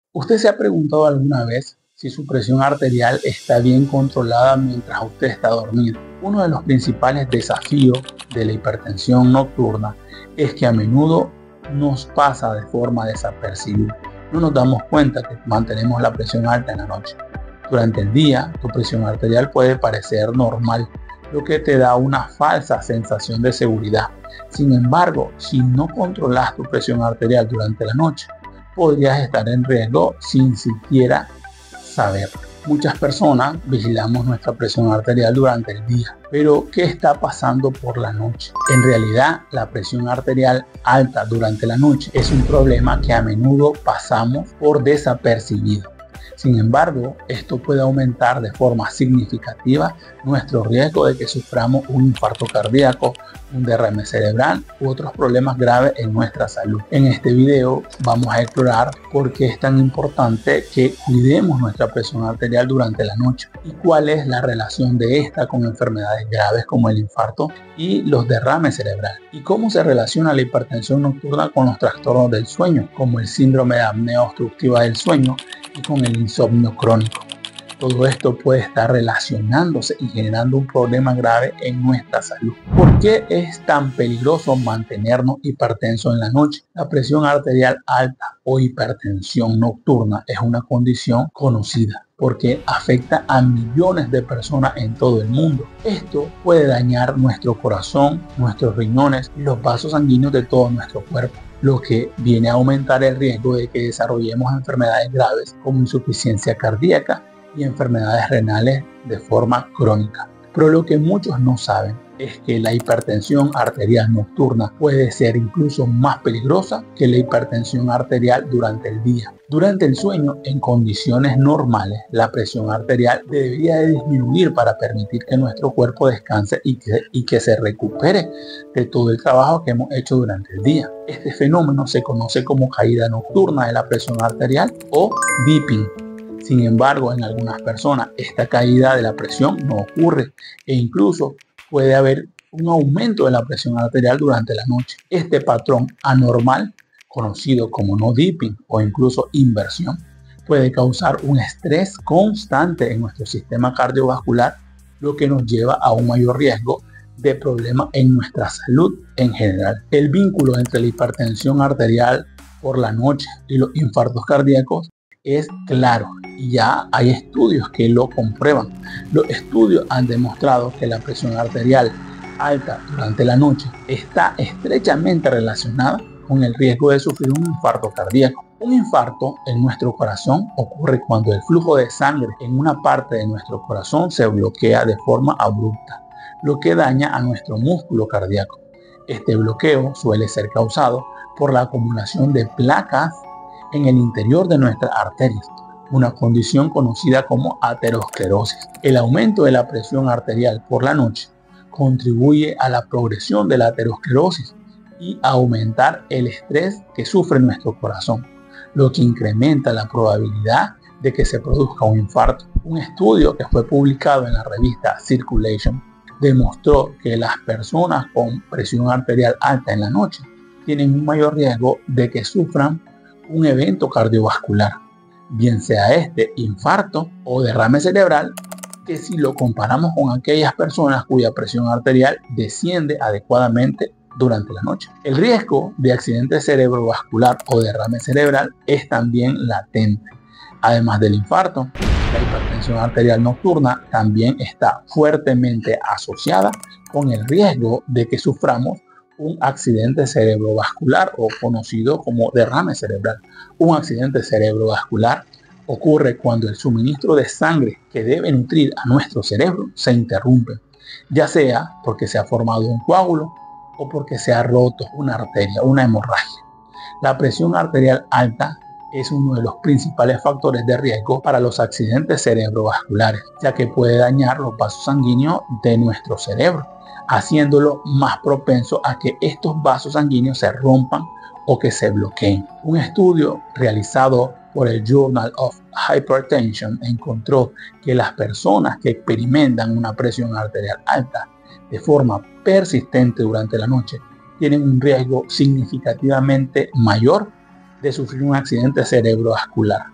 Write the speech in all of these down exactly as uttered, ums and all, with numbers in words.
¿Usted se ha preguntado alguna vez si su presión arterial está bien controlada mientras usted está dormido? Uno de los principales desafíos de la hipertensión nocturna es que a menudo nos pasa de forma desapercibida. No nos damos cuenta que mantenemos la presión alta en la noche. Durante el día, tu presión arterial puede parecer normal, lo que te da una falsa sensación de seguridad. Sin embargo, si no controlas tu presión arterial durante la noche, podrías estar en riesgo sin siquiera saber. Muchas personas vigilamos nuestra presión arterial durante el día, pero ¿qué está pasando por la noche? En realidad, la presión arterial alta durante la noche es un problema que a menudo pasamos por desapercibido. Sin embargo, esto puede aumentar de forma significativa nuestro riesgo de que suframos un infarto cardíaco, un derrame cerebral u otros problemas graves en nuestra salud. En este video vamos a explorar por qué es tan importante que cuidemos nuestra presión arterial durante la noche y cuál es la relación de esta con enfermedades graves como el infarto y los derrames cerebrales, y cómo se relaciona la hipertensión nocturna con los trastornos del sueño como el síndrome de apnea obstructiva del sueño y con el insomnio crónico. Todo esto puede estar relacionándose y generando un problema grave en nuestra salud. ¿Por qué es tan peligroso mantenernos hipertensos en la noche? La presión arterial alta o hipertensión nocturna es una condición conocida porque afecta a millones de personas en todo el mundo. Esto puede dañar nuestro corazón, nuestros riñones y los vasos sanguíneos de todo nuestro cuerpo, lo que viene a aumentar el riesgo de que desarrollemos enfermedades graves como insuficiencia cardíaca y enfermedades renales de forma crónica. Pero lo que muchos no saben es que la hipertensión arterial nocturna puede ser incluso más peligrosa que la hipertensión arterial durante el día. Durante el sueño, en condiciones normales, la presión arterial debería de disminuir para permitir que nuestro cuerpo descanse y que, y que se recupere de todo el trabajo que hemos hecho durante el día. Este fenómeno se conoce como caída nocturna de la presión arterial o dipping. Sin embargo, en algunas personas esta caída de la presión no ocurre e incluso puede haber un aumento de la presión arterial durante la noche. Este patrón anormal, conocido como no dipping o incluso inversión, puede causar un estrés constante en nuestro sistema cardiovascular, lo que nos lleva a un mayor riesgo de problemas en nuestra salud en general. El vínculo entre la hipertensión arterial por la noche y los infartos cardíacos es claro y ya hay estudios que lo comprueban. Los estudios han demostrado que la presión arterial alta durante la noche está estrechamente relacionada con el riesgo de sufrir un infarto cardíaco. Un infarto en nuestro corazón ocurre cuando el flujo de sangre en una parte de nuestro corazón se bloquea de forma abrupta, lo que daña a nuestro músculo cardíaco. Este bloqueo suele ser causado por la acumulación de placas en el interior de nuestras arterias, una condición conocida como aterosclerosis. El aumento de la presión arterial por la noche contribuye a la progresión de la aterosclerosis y a aumentar el estrés que sufre nuestro corazón, lo que incrementa la probabilidad de que se produzca un infarto. Un estudio que fue publicado en la revista Circulation demostró que las personas con presión arterial alta en la noche tienen un mayor riesgo de que sufran un evento cardiovascular, bien sea este infarto o derrame cerebral, que si lo comparamos con aquellas personas cuya presión arterial desciende adecuadamente durante la noche. El riesgo de accidente cerebrovascular o derrame cerebral es también latente. Además del infarto, la hipertensión arterial nocturna también está fuertemente asociada con el riesgo de que suframos un accidente cerebrovascular o conocido como derrame cerebral. Un accidente cerebrovascular ocurre cuando el suministro de sangre que debe nutrir a nuestro cerebro se interrumpe, ya sea porque se ha formado un coágulo o porque se ha roto una arteria, una hemorragia. La presión arterial alta es uno de los principales factores de riesgo para los accidentes cerebrovasculares, ya que puede dañar los vasos sanguíneos de nuestro cerebro, haciéndolo más propenso a que estos vasos sanguíneos se rompan o que se bloqueen. Un estudio realizado por el Journal of Hypertension encontró que las personas que experimentan una presión arterial alta de forma persistente durante la noche tienen un riesgo significativamente mayor de sufrir un accidente cerebrovascular.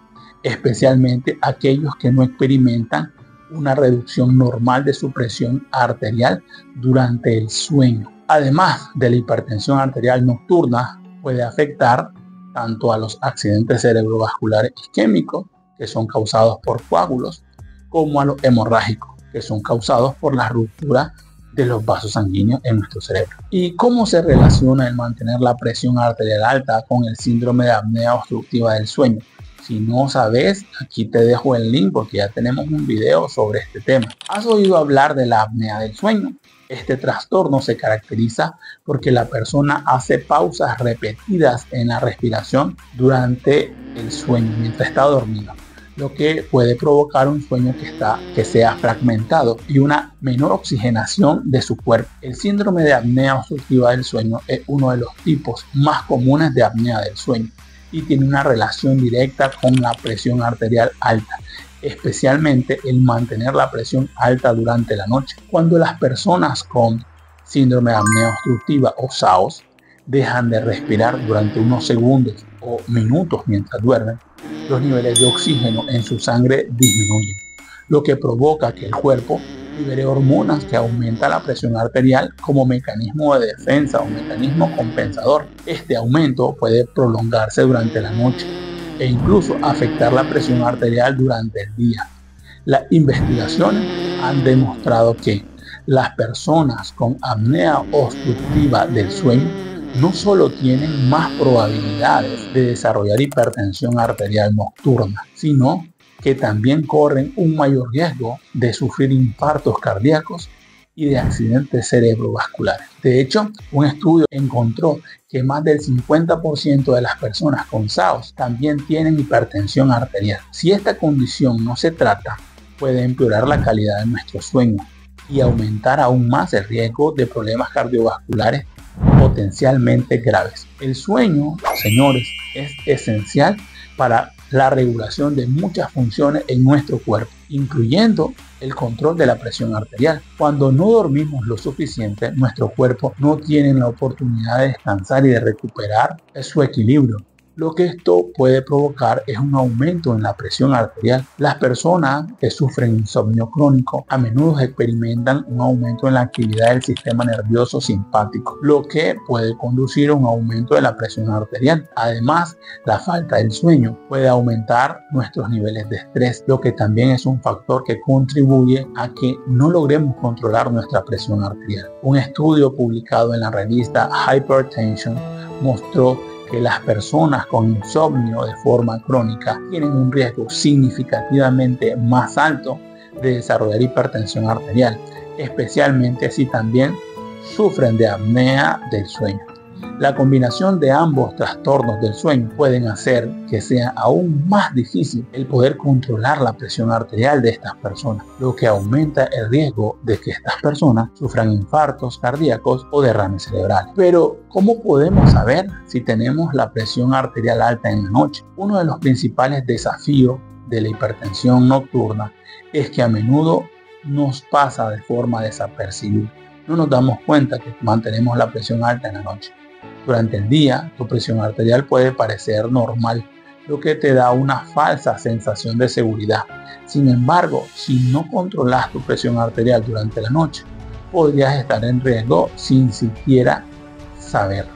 especialmente aquellos que no experimentan una reducción normal de su presión arterial durante el sueño. Además de la hipertensión arterial nocturna, puede afectar tanto a los accidentes cerebrovasculares isquémicos, que son causados por coágulos, como a los hemorrágicos, que son causados por la ruptura de los vasos sanguíneos en nuestro cerebro. ¿Y cómo se relaciona el mantener la presión arterial alta con el síndrome de apnea obstructiva del sueño? Si no sabes, aquí te dejo el link porque ya tenemos un video sobre este tema. ¿Has oído hablar de la apnea del sueño? Este trastorno se caracteriza porque la persona hace pausas repetidas en la respiración durante el sueño, mientras está dormido, lo que puede provocar un sueño que, está, que sea fragmentado y una menor oxigenación de su cuerpo. El síndrome de apnea obstructiva del sueño es uno de los tipos más comunes de apnea del sueño y tiene una relación directa con la presión arterial alta, especialmente el mantener la presión alta durante la noche. Cuando las personas con síndrome de apnea obstructiva o S A O S dejan de respirar durante unos segundos o minutos mientras duermen, los niveles de oxígeno en su sangre disminuyen, lo que provoca que el cuerpo libere hormonas que aumentan la presión arterial como mecanismo de defensa o mecanismo compensador. Este aumento puede prolongarse durante la noche e incluso afectar la presión arterial durante el día. Las investigaciones han demostrado que las personas con apnea obstructiva del sueño no solo tienen más probabilidades de desarrollar hipertensión arterial nocturna, sino que también corren un mayor riesgo de sufrir infartos cardíacos y de accidentes cerebrovasculares. De hecho, un estudio encontró que más del cincuenta por ciento de las personas con S A O S también tienen hipertensión arterial. Si esta condición no se trata, puede empeorar la calidad de nuestro sueño y aumentar aún más el riesgo de problemas cardiovasculares potencialmente graves. El sueño, señores, es esencial para la regulación de muchas funciones en nuestro cuerpo, incluyendo el control de la presión arterial. Cuando no dormimos lo suficiente, nuestro cuerpo no tiene la oportunidad de descansar y de recuperar su equilibrio. Lo que esto puede provocar es un aumento en la presión arterial. Las personas que sufren insomnio crónico a menudo experimentan un aumento en la actividad del sistema nervioso simpático, lo que puede conducir a un aumento de la presión arterial. Además, la falta del sueño puede aumentar nuestros niveles de estrés, lo que también es un factor que contribuye a que no logremos controlar nuestra presión arterial. Un estudio publicado en la revista Hypertension mostró que las personas con insomnio de forma crónica tienen un riesgo significativamente más alto de desarrollar hipertensión arterial, especialmente si también sufren de apnea del sueño. La combinación de ambos trastornos del sueño pueden hacer que sea aún más difícil el poder controlar la presión arterial de estas personas, lo que aumenta el riesgo de que estas personas sufran infartos cardíacos o derrames cerebrales. Pero, ¿cómo podemos saber si tenemos la presión arterial alta en la noche? Uno de los principales desafíos de la hipertensión nocturna es que a menudo nos pasa de forma desapercibida. No nos damos cuenta que mantenemos la presión alta en la noche. Durante el día, tu presión arterial puede parecer normal, lo que te da una falsa sensación de seguridad. Sin embargo, si no controlas tu presión arterial durante la noche, podrías estar en riesgo sin siquiera saberlo.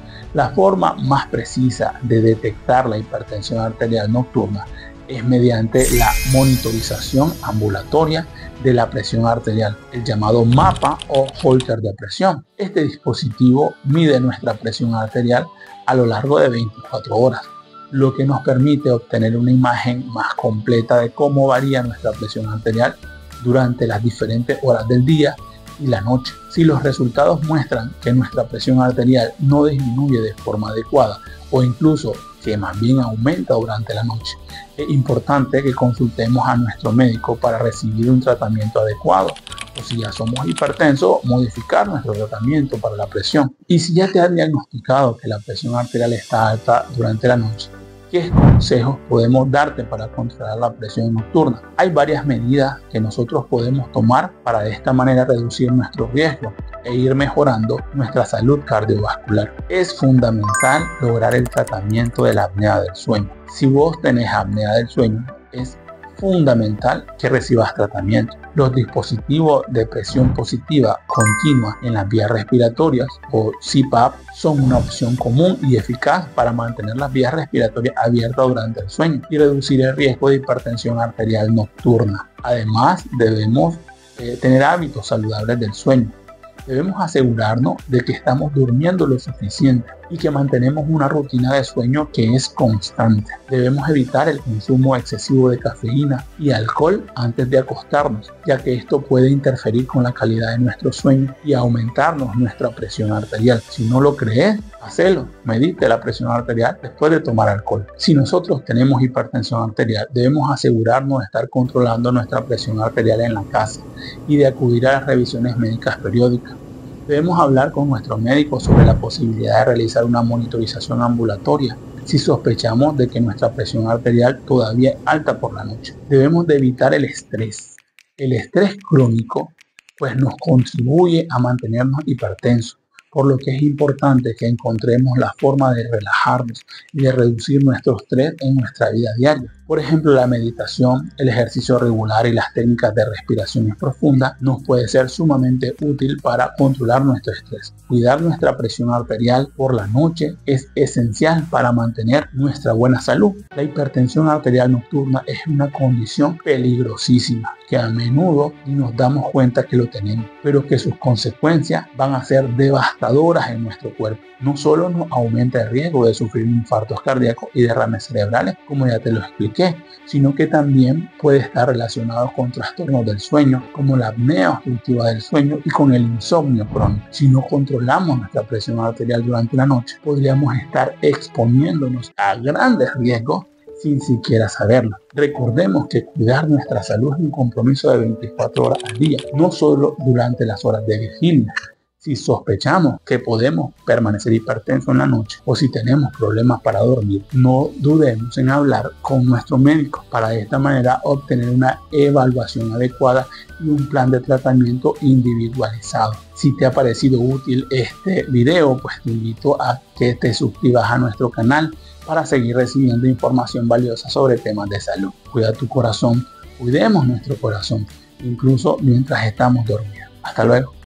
La forma más precisa de detectar la hipertensión arterial nocturna es mediante la monitorización ambulatoria de la presión arterial, el llamado mapa o holter de presión. Este dispositivo mide nuestra presión arterial a lo largo de veinticuatro horas, lo que nos permite obtener una imagen más completa de cómo varía nuestra presión arterial durante las diferentes horas del día y la noche. Si los resultados muestran que nuestra presión arterial no disminuye de forma adecuada o incluso que más bien aumenta durante la noche, es importante que consultemos a nuestro médico para recibir un tratamiento adecuado, o si ya somos hipertensos, modificar nuestro tratamiento para la presión. Y si ya te han diagnosticado que la presión arterial está alta durante la noche, ¿qué consejos podemos darte para controlar la presión nocturna? Hay varias medidas que nosotros podemos tomar para de esta manera reducir nuestro riesgo. e ir mejorando nuestra salud cardiovascular. Es fundamental lograr el tratamiento de la apnea del sueño. Si vos tenés apnea del sueño, es fundamental que recibas tratamiento. Los dispositivos de presión positiva continua en las vías respiratorias o C PAP son una opción común y eficaz para mantener las vías respiratorias abiertas durante el sueño y reducir el riesgo de hipertensión arterial nocturna. Además, debemos eh, tener hábitos saludables del sueño. Debemos asegurarnos de que estamos durmiendo lo suficiente y que mantenemos una rutina de sueño que es constante. Debemos evitar el consumo excesivo de cafeína y alcohol antes de acostarnos, ya que esto puede interferir con la calidad de nuestro sueño y aumentarnos nuestra presión arterial. Si no lo crees, hacelo. Medite la presión arterial después de tomar alcohol. Si nosotros tenemos hipertensión arterial, debemos asegurarnos de estar controlando nuestra presión arterial en la casa y de acudir a las revisiones médicas periódicas. Debemos hablar con nuestro médico sobre la posibilidad de realizar una monitorización ambulatoria si sospechamos de que nuestra presión arterial todavía es alta por la noche. Debemos de evitar el estrés. El estrés crónico pues nos contribuye a mantenernos hipertensos, por lo que es importante que encontremos la forma de relajarnos y de reducir nuestro estrés en nuestra vida diaria. Por ejemplo, la meditación, el ejercicio regular y las técnicas de respiraciones profundas nos puede ser sumamente útil para controlar nuestro estrés. Cuidar nuestra presión arterial por la noche es esencial para mantener nuestra buena salud. La hipertensión arterial nocturna es una condición peligrosísima que a menudo ni nos damos cuenta que lo tenemos, pero que sus consecuencias van a ser devastadoras en nuestro cuerpo. No solo nos aumenta el riesgo de sufrir infartos cardíacos y derrames cerebrales, como ya te lo expliqué, sino que también puede estar relacionado con trastornos del sueño, como la apnea obstructiva del sueño y con el insomnio crónico. Si no controlamos nuestra presión arterial durante la noche, podríamos estar exponiéndonos a grandes riesgos sin siquiera saberlo. Recordemos que cuidar nuestra salud es un compromiso de veinticuatro horas al día, no solo durante las horas de vigilia. Si sospechamos que podemos permanecer hipertensos en la noche o si tenemos problemas para dormir, no dudemos en hablar con nuestro médico para de esta manera obtener una evaluación adecuada y un plan de tratamiento individualizado. Si te ha parecido útil este video, pues te invito a que te suscribas a nuestro canal para seguir recibiendo información valiosa sobre temas de salud. Cuida tu corazón, cuidemos nuestro corazón, incluso mientras estamos dormidos. Hasta luego.